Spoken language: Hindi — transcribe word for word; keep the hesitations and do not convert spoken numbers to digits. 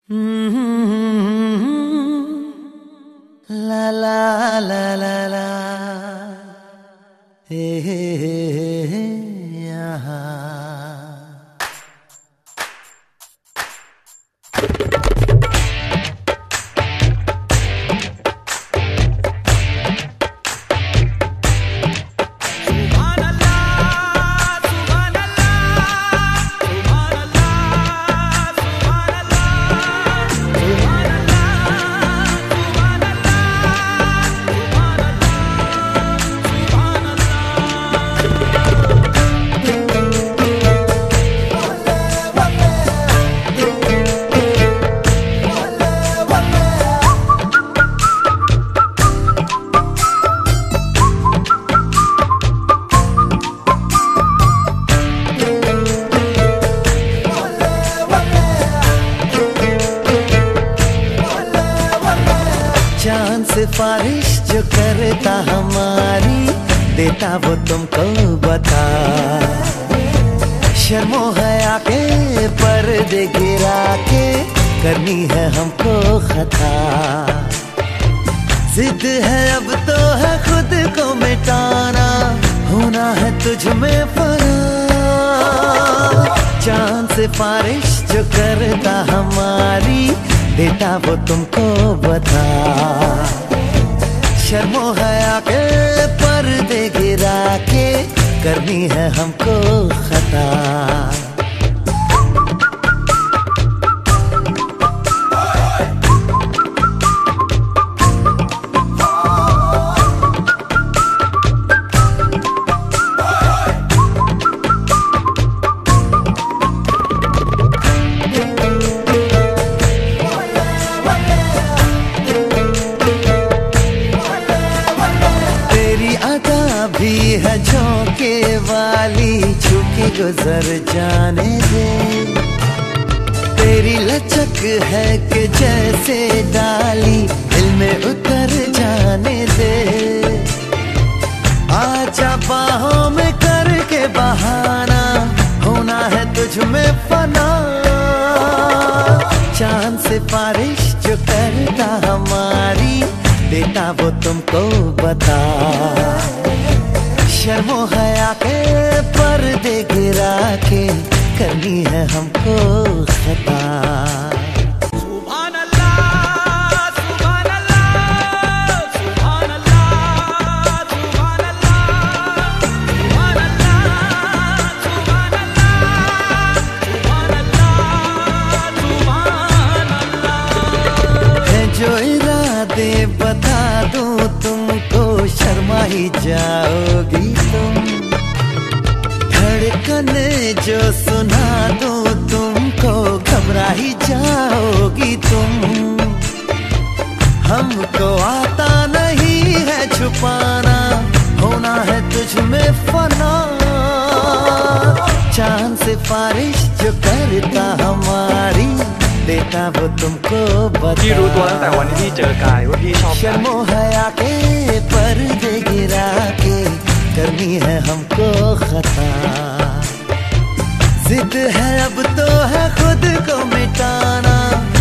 ला ला ला ला ला हे हे हे हे यहाँ चांद सिफारिश जो करता हमारी देता वो तुमको बता। शर्मो हया के पर्दे गिरा के करनी है हमको खता। जिद है अब तो है खुद को मिटाना, होना है तुझ में फना। चांद सिफारिश जो करता हमारी देता वो तुमको बता। शर्मो हया के पर्दे गिरा के करनी है हमको खता। भी है झोंके वाली झुकी गुजर जाने दे। तेरी लचक है कि जैसे डाली दिल में उतर जाने दे। आजा बाहों में करके बहाना, होना है तुझ में फना। चांद सिफारिश जो करता हमारी देता वो तुमको बता। शर्मो हया के पर्दे गिरा के करनी है हमको खता। सुभान अल्लाह सुभान अल्लाह सुभान अल्लाह सुभान अल्लाह सुभान अल्लाह सुभान अल्लाह सुभान अल्लाह। है जो इरादे बता दूं तुमको शर्मा ही जाओगी तुम। धड़कन जो सुना दूं तुमको घबरा ही जाओगी तुम। हमको आता नहीं है छुपाना, होना है तुझ में फना। चांद सिफारिश जो करता हमारी देता वो तुमको बता। พี่รู้ตัวตั้งแต่วันที่พี่เจอกายว่าพี่ชอบกาย शर्मो हया के पर्दे गिरा के करनी है हमको खता। जिद है अब तो है खुद को मिटाना,